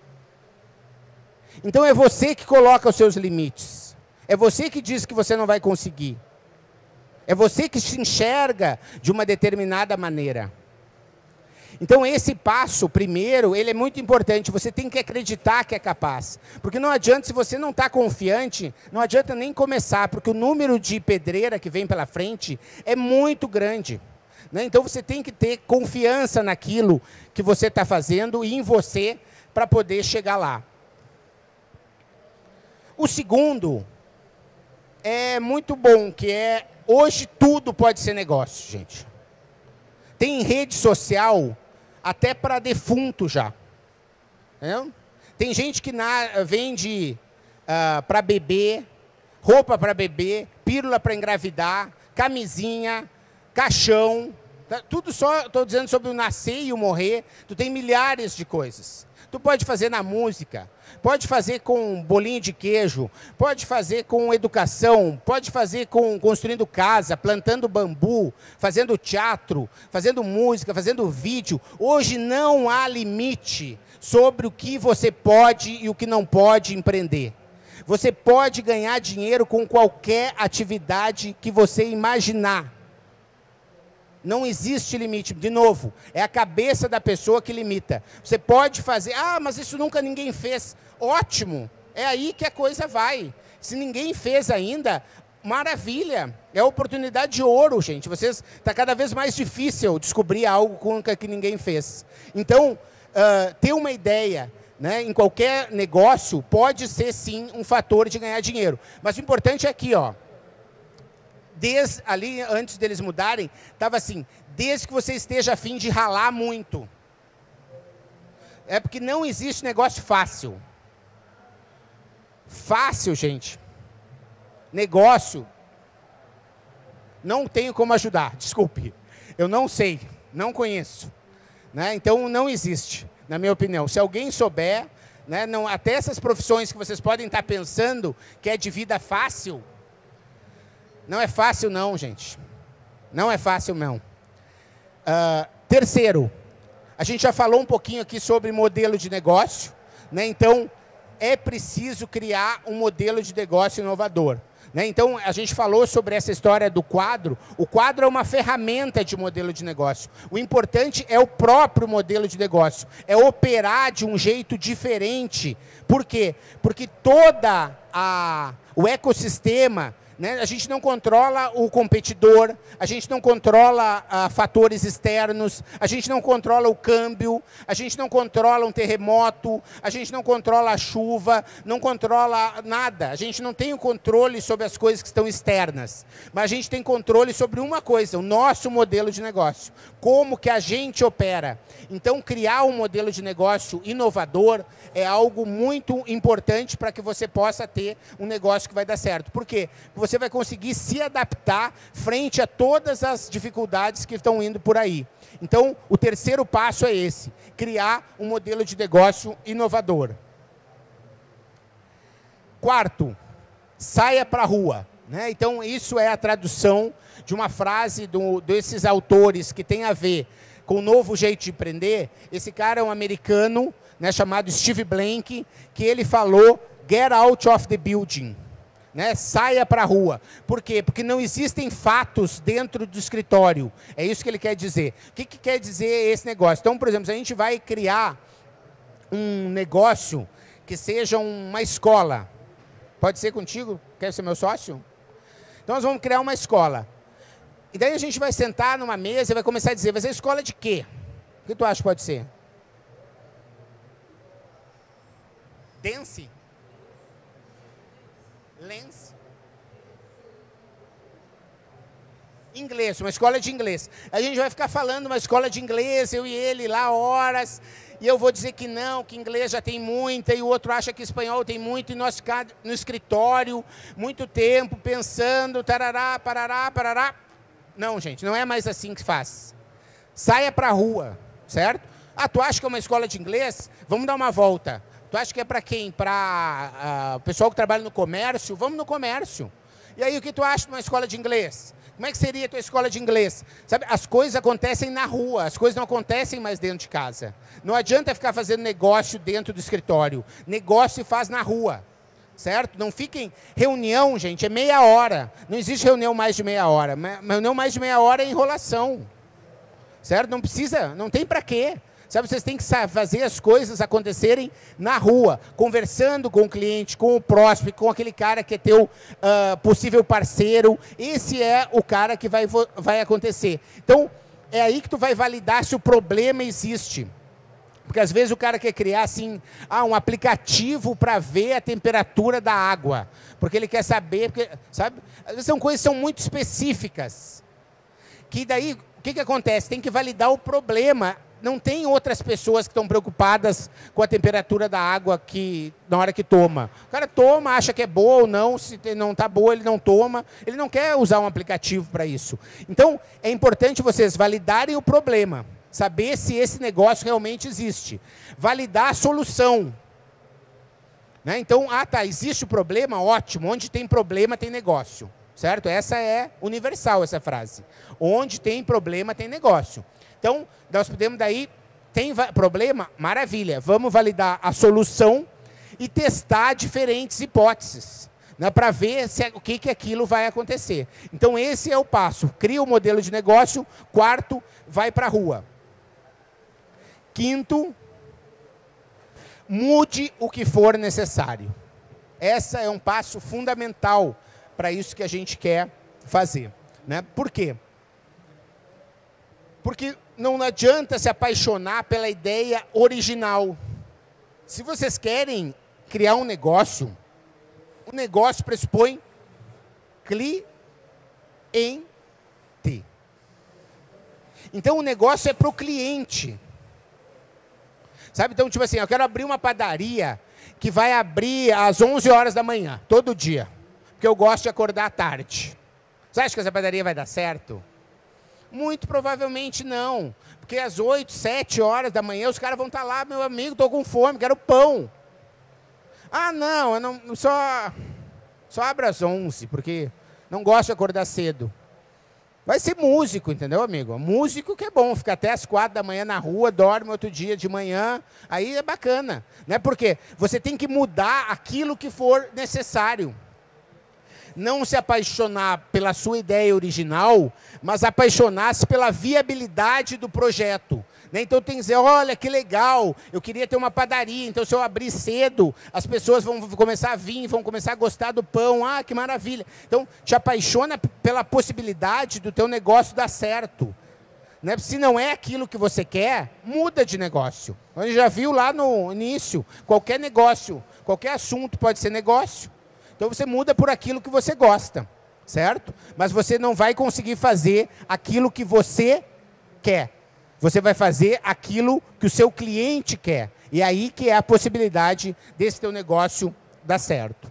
Então é você que coloca os seus limites. É você que diz que você não vai conseguir. É você que se enxerga de uma determinada maneira. Então, esse passo, primeiro, ele é muito importante. Você tem que acreditar que é capaz. Porque não adianta, se você não está confiante, não adianta nem começar, porque o número de pedreira que vem pela frente é muito grande. Né? Então, você tem que ter confiança naquilo que você está fazendo e em você para poder chegar lá. O segundo é muito bom, que é, hoje tudo pode ser negócio, gente. Tem rede social até para defunto já. É? Tem gente que na, vende uh, para bebê, roupa para bebê, pílula para engravidar, camisinha, caixão. Tá? Tudo só, estou dizendo sobre o nascer e o morrer. Tu tem milhares de coisas. Tu pode fazer na música, pode fazer com bolinho de queijo, pode fazer com educação, pode fazer com construindo casa, plantando bambu, fazendo teatro, fazendo música, fazendo vídeo. Hoje não há limite sobre o que você pode e o que não pode empreender. Você pode ganhar dinheiro com qualquer atividade que você imaginar. Não existe limite. De novo, é a cabeça da pessoa que limita. Você pode fazer, ah, mas isso nunca ninguém fez. Ótimo, é aí que a coisa vai. Se ninguém fez ainda, maravilha. É oportunidade de ouro, gente. Vocês, está cada vez mais difícil descobrir algo que ninguém fez. Então, uh, ter uma ideia, né, em qualquer negócio pode ser, sim, um fator de ganhar dinheiro. Mas o importante é aqui, ó. Desde ali, antes deles mudarem, estava assim, desde que você esteja a fim de ralar muito. É porque não existe negócio fácil. Fácil, gente. Negócio, não tenho como ajudar, desculpe. Eu não sei, não conheço. Né? Então, não existe, na minha opinião. Se alguém souber, né, não, até essas profissões que vocês podem estar pensando que é de vida fácil, não é fácil não, gente. Não é fácil não. Uh, terceiro, a gente já falou um pouquinho aqui sobre modelo de negócio. Né? Então, é preciso criar um modelo de negócio inovador. Né? Então, a gente falou sobre essa história do quadro. O quadro é uma ferramenta de modelo de negócio. O importante é o próprio modelo de negócio. É operar de um jeito diferente. Por quê? Porque toda a, o ecossistema... Né? A gente não controla o competidor, a gente não controla ah, fatores externos, a gente não controla o câmbio, a gente não controla um terremoto, a gente não controla a chuva, não controla nada. A gente não tem o controle sobre as coisas que estão externas, mas a gente tem controle sobre uma coisa, o nosso modelo de negócio. Como que a gente opera. Então, criar um modelo de negócio inovador é algo muito importante para que você possa ter um negócio que vai dar certo. Por quê? Porque você vai conseguir se adaptar frente a todas as dificuldades que estão indo por aí. Então, o terceiro passo é esse, criar um modelo de negócio inovador. Quarto, saia para a rua. Né? Então, isso é a tradução de uma frase do, desses autores que tem a ver com o novo jeito de empreender. Esse cara é um americano, né, chamado Steve Blank, que ele falou, get out of the building. Né? Saia para a rua. Por quê? Porque não existem fatos dentro do escritório. É isso que ele quer dizer. O que, que quer dizer esse negócio? Então, por exemplo, se a gente vai criar um negócio que seja uma escola. Pode ser contigo? Quer ser meu sócio? Então, nós vamos criar uma escola. E daí a gente vai sentar numa mesa e vai começar a dizer, vai ser escola de quê? O que tu acha que pode ser? Dance? Lens? Inglês, uma escola de inglês. A gente vai ficar falando uma escola de inglês, eu e ele lá horas, e eu vou dizer que não, que inglês já tem muita, e o outro acha que espanhol tem muito, e nós ficar no escritório muito tempo pensando, tarará, parará, parará. Não, gente, não é mais assim que faz. Saia para a rua, certo? Ah, tu acha que é uma escola de inglês? Vamos dar uma volta. Tu acha que é para quem? Para uh, o pessoal que trabalha no comércio? Vamos no comércio. E aí, o que tu acha de uma escola de inglês? Como é que seria a tua escola de inglês? Sabe, as coisas acontecem na rua, as coisas não acontecem mais dentro de casa. Não adianta ficar fazendo negócio dentro do escritório. Negócio se faz na rua. Certo? Não fiquem... Reunião, gente, é meia hora. Não existe reunião mais de meia hora. Reunião mais de meia hora é enrolação. Certo? Não precisa, não tem para quê. Sabe, vocês têm que fazer as coisas acontecerem na rua, conversando com o cliente, com o próximo, com aquele cara que é teu uh, possível parceiro. Esse é o cara que vai, vai acontecer. Então, é aí que tu vai validar se o problema existe. Porque às vezes o cara quer criar assim, ah, um aplicativo para ver a temperatura da água. Porque ele quer saber, porque, sabe? Às vezes são coisas que são muito específicas. Que daí, o que, que acontece? Tem que validar o problema. Não tem outras pessoas que estão preocupadas com a temperatura da água que, na hora que toma. O cara toma, acha que é boa ou não, se não está boa, ele não toma. Ele não quer usar um aplicativo para isso. Então, é importante vocês validarem o problema. Saber se esse negócio realmente existe. Validar a solução. Né? Então, ah, tá, existe o problema? Ótimo. Onde tem problema, tem negócio. Certo? Essa é universal, essa frase. Onde tem problema, tem negócio. Então, nós podemos daí, tem problema? Maravilha. Vamos validar a solução e testar diferentes hipóteses. Né, para ver se, o que, que aquilo vai acontecer. Então, esse é o passo. Cria o modelo de negócio. Quarto, vai para a rua. Quinto, mude o que for necessário. Essa é um passo fundamental para isso que a gente quer fazer. Né? Por quê? Porque não adianta se apaixonar pela ideia original. Se vocês querem criar um negócio, o negócio pressupõe cliente. Então, o negócio é para o cliente. Sabe? Então, tipo assim, eu quero abrir uma padaria que vai abrir às onze horas da manhã, todo dia. Porque eu gosto de acordar à tarde. Você acha que essa padaria vai dar certo? Muito provavelmente não. Porque às oito, sete horas da manhã, os caras vão estar lá, meu amigo, estou com fome, quero pão. Ah, não, eu não só, só abro às onze, porque não gosto de acordar cedo. vai ser músico, entendeu, amigo? Músico que é bom, fica até as quatro da manhã na rua, dorme outro dia de manhã, aí é bacana, né? Porque você tem que mudar aquilo que for necessário. Não se apaixonar pela sua ideia original, mas apaixonar-se pela viabilidade do projeto. Né? Então tem que dizer, olha que legal, eu queria ter uma padaria, então se eu abrir cedo, as pessoas vão começar a vir, vão começar a gostar do pão, ah, que maravilha. Então te apaixona pela possibilidade do teu negócio dar certo. Né? Se não é aquilo que você quer, muda de negócio. A gente já viu lá no início, qualquer negócio, qualquer assunto pode ser negócio. Então você muda por aquilo que você gosta, certo? Mas você não vai conseguir fazer aquilo que você quer. Você vai fazer aquilo que o seu cliente quer. E aí que é a possibilidade desse teu negócio dar certo.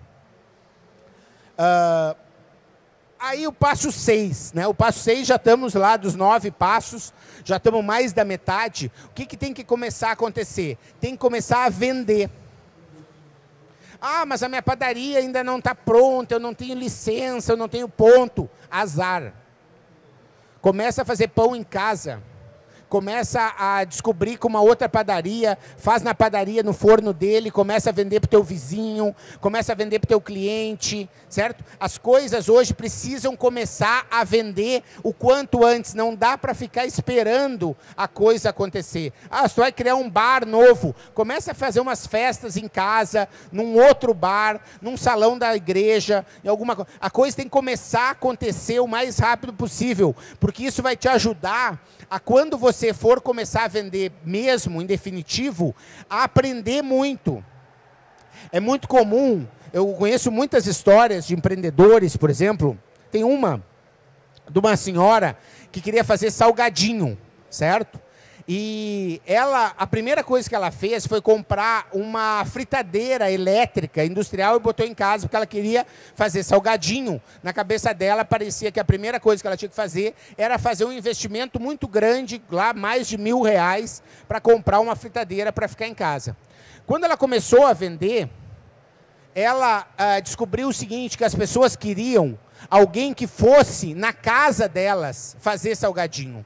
Uh, aí o passo seis, né? O passo seis, já estamos lá dos nove passos, já estamos mais da metade. O que, que tem que começar a acontecer? Tem que começar a vender. Ah, mas a minha padaria ainda não está pronta, eu não tenho licença, eu não tenho ponto. Azar. Começa a fazer pão em casa. Começa a descobrir com uma outra padaria, faz na padaria, no forno dele, começa a vender para o teu vizinho, começa a vender para o teu cliente, certo? As coisas hoje precisam começar a vender o quanto antes, não dá para ficar esperando a coisa acontecer. Ah, você vai criar um bar novo, começa a fazer umas festas em casa, num outro bar, num salão da igreja, em alguma coisa. A coisa tem que começar a acontecer o mais rápido possível, porque isso vai te ajudar a, quando você for começar a vender mesmo, em definitivo, a aprender muito. É muito comum, eu conheço muitas histórias de empreendedores, por exemplo, tem uma de uma senhora que queria fazer salgadinho, certo? E ela, a primeira coisa que ela fez foi comprar uma fritadeira elétrica industrial e botou em casa, porque ela queria fazer salgadinho. Na cabeça dela, parecia que a primeira coisa que ela tinha que fazer era fazer um investimento muito grande, lá mais de mil reais, para comprar uma fritadeira para ficar em casa. Quando ela começou a vender, ela ah, descobriu o seguinte, que as pessoas queriam alguém que fosse na casa delas fazer salgadinho.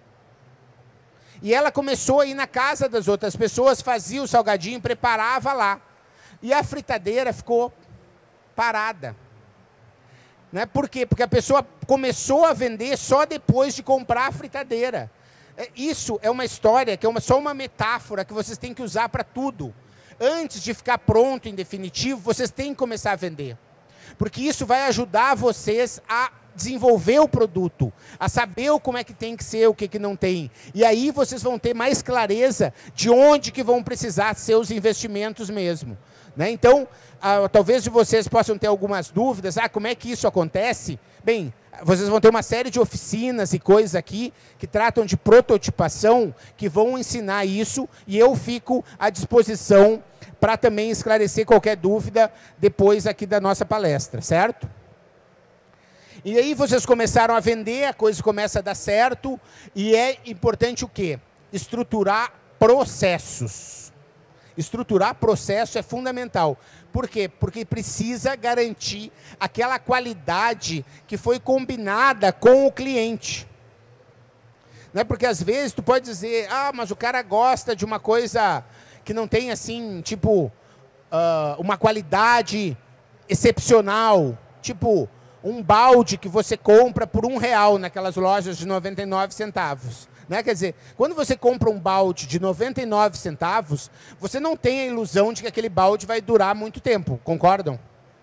E ela começou a ir na casa das outras pessoas, fazia o salgadinho, preparava lá. E a fritadeira ficou parada. Né? Por quê? Porque a pessoa começou a vender só depois de comprar a fritadeira. Isso é uma história, que é uma, só uma metáfora que vocês têm que usar para tudo. Antes de ficar pronto em definitivo, vocês têm que começar a vender. Porque isso vai ajudar vocês a desenvolver o produto, a saber como é que tem que ser, o que, que não tem. E aí vocês vão ter mais clareza de onde que vão precisar ser os investimentos mesmo. Né? Então, ah, talvez de vocês possam ter algumas dúvidas, ah, como é que isso acontece? Bem, vocês vão ter uma série de oficinas e coisas aqui que tratam de prototipação, que vão ensinar isso, e eu fico à disposição para também esclarecer qualquer dúvida depois aqui da nossa palestra, certo? E aí vocês começaram a vender, a coisa começa a dar certo, e é importante o quê? Estruturar processos. Estruturar processo é fundamental. Por quê? Porque precisa garantir aquela qualidade que foi combinada com o cliente. Não é? Porque às vezes tu pode dizer, ah, mas o cara gosta de uma coisa que não tem assim, tipo, uh, uma qualidade excepcional, tipo um balde que você compra por um real naquelas lojas de noventa e nove centavos. Né? Quer dizer, quando você compra um balde de noventa e nove centavos, você não tem a ilusão de que aquele balde vai durar muito tempo, concordam?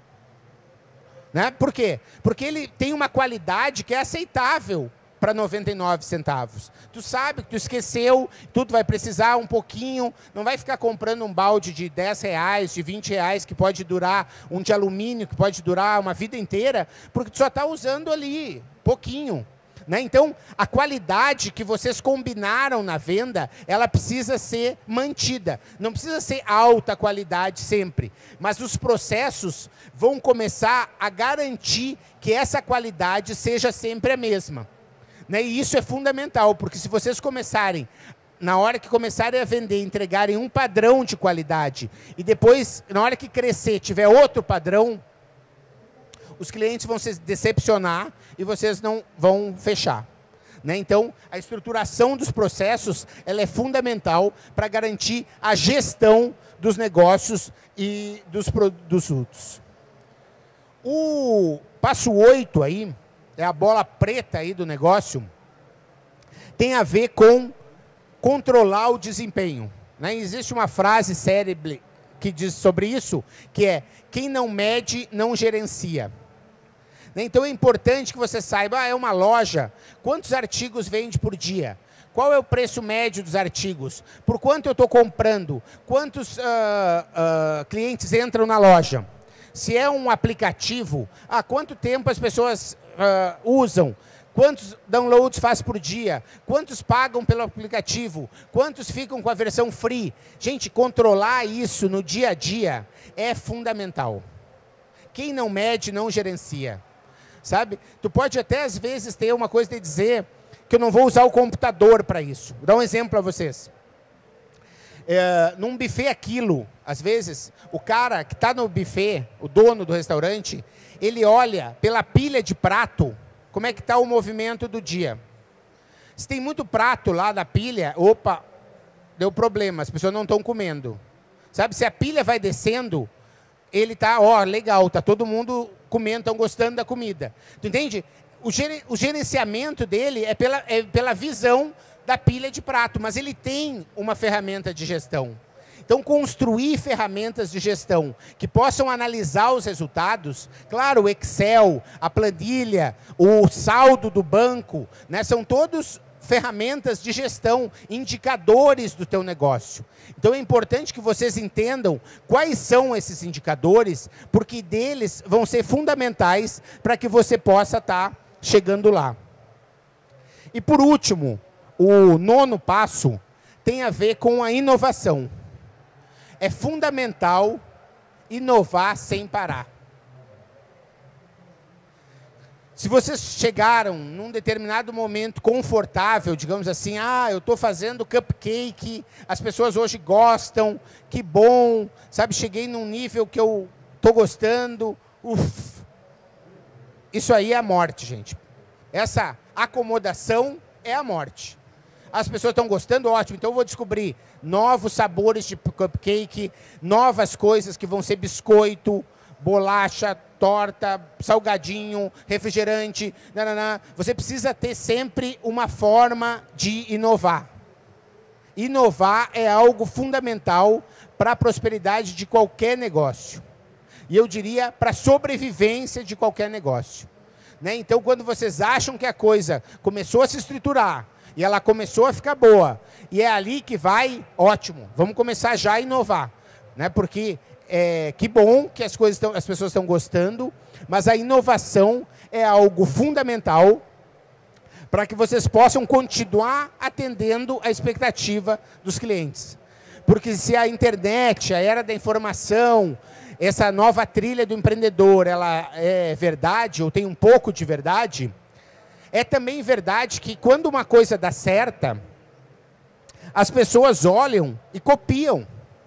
Né? Por quê? Porque ele tem uma qualidade que é aceitável para noventa e nove centavos. Tu sabe que tu esqueceu, tu vai precisar um pouquinho, não vai ficar comprando um balde de dez reais, de vinte reais, que pode durar, um de alumínio, que pode durar uma vida inteira, porque tu só está usando ali, pouquinho. Né? Então, a qualidade que vocês combinaram na venda, ela precisa ser mantida. Não precisa ser alta qualidade sempre, mas os processos vão começar a garantir que essa qualidade seja sempre a mesma. Né? E isso é fundamental, porque se vocês começarem, na hora que começarem a vender, entregarem um padrão de qualidade, e depois, na hora que crescer, tiver outro padrão, os clientes vão se decepcionar e vocês não vão fechar. Né? Então, a estruturação dos processos ela é fundamental para garantir a gestão dos negócios e dos produtos. O passo oito aí, é a bola preta aí do negócio, tem a ver com controlar o desempenho. Né? Existe uma frase célebre que diz sobre isso, que é, quem não mede, não gerencia. Então é importante que você saiba, ah, é uma loja, quantos artigos vende por dia? Qual é o preço médio dos artigos? Por quanto eu estou comprando? Quantos uh, uh, clientes entram na loja? Se é um aplicativo, há quanto tempo as pessoas uh, usam? Quantos downloads faz por dia? Quantos pagam pelo aplicativo? Quantos ficam com a versão free? Gente, controlar isso no dia a dia é fundamental. Quem não mede, não gerencia. Sabe? Tu pode até, às vezes, ter uma coisa de dizer que eu não vou usar o computador para isso. Vou dar um exemplo para vocês. É, num buffet aquilo, às vezes, o cara que está no buffet, o dono do restaurante, ele olha pela pilha de prato, como é que está o movimento do dia. Se tem muito prato lá da pilha, opa, deu problema, as pessoas não estão comendo. Sabe, se a pilha vai descendo, ele está, ó, legal, está todo mundo comendo, estão gostando da comida. Tu entende? O, ger o gerenciamento dele é pela, é pela visão da pilha de prato, mas ele tem uma ferramenta de gestão. Então, construir ferramentas de gestão que possam analisar os resultados, claro, o Excel, a planilha, o saldo do banco, né, são todos ferramentas de gestão, indicadores do teu negócio. Então, é importante que vocês entendam quais são esses indicadores, porque deles vão ser fundamentais para que você possa estar chegando lá. E, por último, o nono passo tem a ver com a inovação. É fundamental inovar sem parar. Se vocês chegaram num determinado momento confortável, digamos assim, ah, eu estou fazendo cupcake, as pessoas hoje gostam, que bom, sabe, cheguei num nível que eu estou gostando, uf. Isso aí é a morte, gente. Essa acomodação é a morte. As pessoas estão gostando, ótimo, então eu vou descobrir novos sabores de cupcake, novas coisas que vão ser biscoito, bolacha, torta, salgadinho, refrigerante, nananã. Você precisa ter sempre uma forma de inovar. Inovar é algo fundamental para a prosperidade de qualquer negócio. E eu diria para a sobrevivência de qualquer negócio. Né? Então, quando vocês acham que a coisa começou a se estruturar, e ela começou a ficar boa, e é ali que vai, ótimo, vamos começar já a inovar. Né? Porque é, que bom que as, coisas tão, as pessoas estão gostando, mas a inovação é algo fundamental para que vocês possam continuar atendendo a expectativa dos clientes. Porque se a internet, a era da informação, essa nova trilha do empreendedor, ela é verdade, ou tem um pouco de verdade, é também verdade que quando uma coisa dá certa, as pessoas olham e copiam.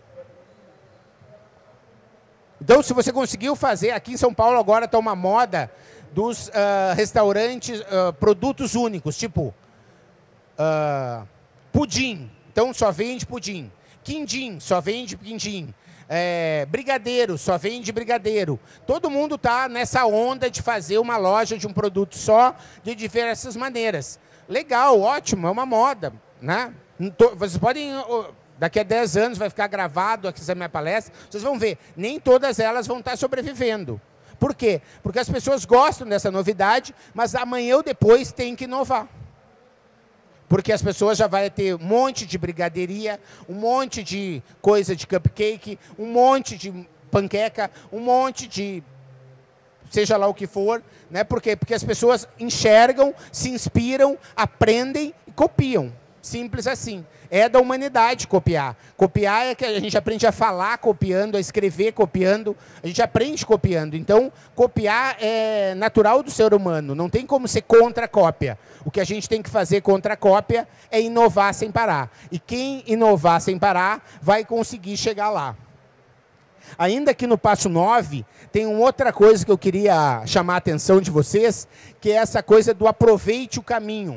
Então, se você conseguiu fazer, aqui em São Paulo agora está uma moda dos uh, restaurantes, uh, produtos únicos, tipo uh, pudim, então só vende pudim. Quindim, só vende quindim. É, brigadeiro, só vende brigadeiro. Todo mundo está nessa onda de fazer uma loja de um produto só, de diversas maneiras. Legal, ótimo, é uma moda. Né? Vocês podem, daqui a dez anos vai ficar gravado aqui essa minha palestra, vocês vão ver, nem todas elas vão estar sobrevivendo. Por quê? Porque as pessoas gostam dessa novidade, mas amanhã ou depois tem que inovar. Porque as pessoas já vão ter um monte de brigadeiria, um monte de coisa de cupcake, um monte de panqueca, um monte de seja lá o que for. Né? Por quê? Porque as pessoas enxergam, se inspiram, aprendem e copiam. Simples assim. É da humanidade copiar. Copiar é que a gente aprende a falar copiando, a escrever copiando. A gente aprende copiando. Então, copiar é natural do ser humano. Não tem como ser contra a cópia. O que a gente tem que fazer contra a cópia é inovar sem parar. E quem inovar sem parar vai conseguir chegar lá. Ainda que no passo nove, tem uma outra coisa que eu queria chamar a atenção de vocês, que é essa coisa do aproveite o caminho.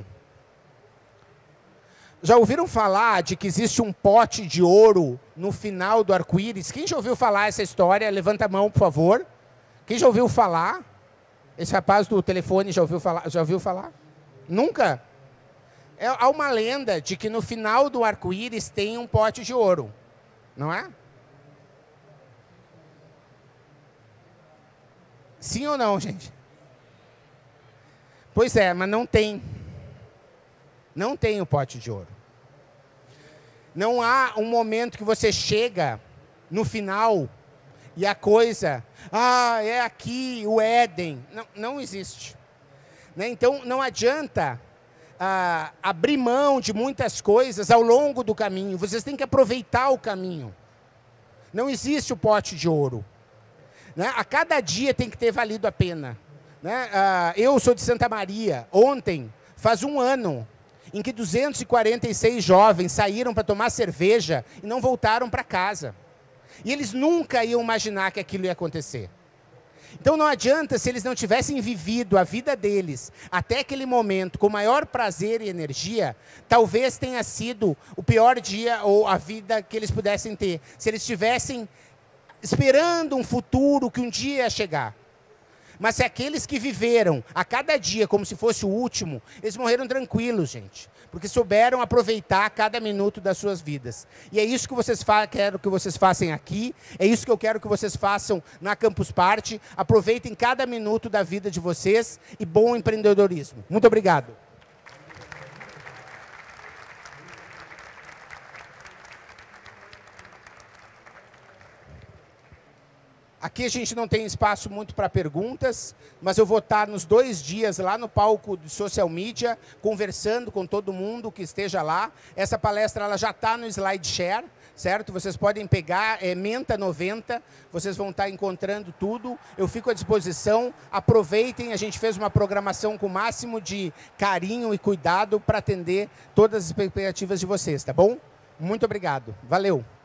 Já ouviram falar de que existe um pote de ouro no final do arco-íris? Quem já ouviu falar essa história? Levanta a mão, por favor. Quem já ouviu falar? Esse rapaz do telefone já ouviu falar? Já ouviu falar? Nunca? É, há uma lenda de que no final do arco-íris tem um pote de ouro. Não é? Sim ou não, gente? Pois é, mas não tem. Não tem o pote de ouro. Não há um momento que você chega no final e a coisa, ah, é aqui o Éden. Não, não existe. Né? Então, não adianta ah, abrir mão de muitas coisas ao longo do caminho. Vocês têm que aproveitar o caminho. Não existe o pote de ouro. Né? A cada dia tem que ter valido a pena. Né? Ah, eu sou de Santa Maria. Ontem, faz um ano, em que duzentos e quarenta e seis jovens saíram para tomar cerveja e não voltaram para casa. E eles nunca iam imaginar que aquilo ia acontecer. Então não adianta se eles não tivessem vivido a vida deles até aquele momento com maior prazer e energia, talvez tenha sido o pior dia ou a vida que eles pudessem ter, se eles estivessem esperando um futuro que um dia ia chegar. Mas se aqueles que viveram a cada dia como se fosse o último, eles morreram tranquilos, gente. Porque souberam aproveitar cada minuto das suas vidas. E é isso que vocês quero que vocês façam aqui, é isso que eu quero que vocês façam na Campus Party. Aproveitem cada minuto da vida de vocês e bom empreendedorismo. Muito obrigado. Aqui a gente não tem espaço muito para perguntas, mas eu vou estar nos dois dias lá no palco de social media, conversando com todo mundo que esteja lá. Essa palestra ela já está no SlideShare, certo? Vocês podem pegar, é Menta noventa, vocês vão estar encontrando tudo. Eu fico à disposição, aproveitem, a gente fez uma programação com o máximo de carinho e cuidado para atender todas as expectativas de vocês, tá bom? Muito obrigado, valeu!